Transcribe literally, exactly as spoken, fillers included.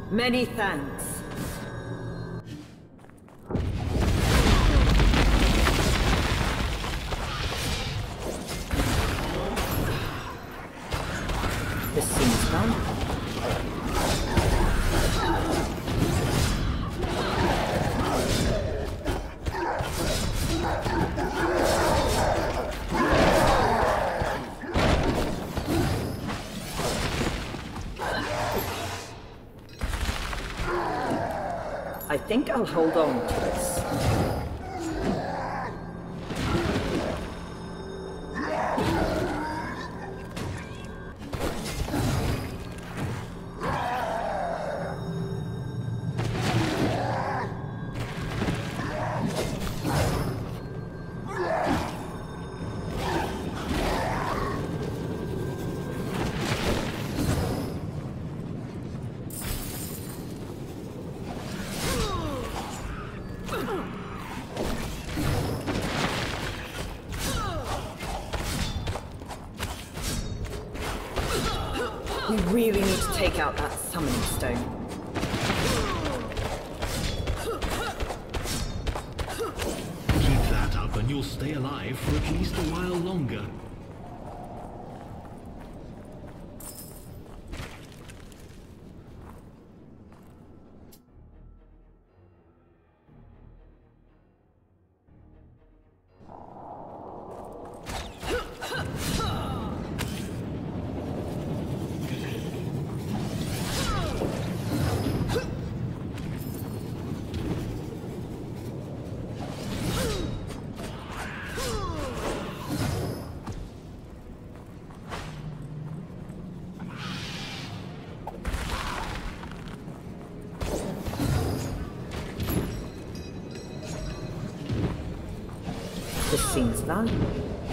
Many thanks. This seems fun. I think I'll hold on to this. We really need to take out that summoning stone. Keep that up and you'll stay alive for at least a while longer. This seems valuable.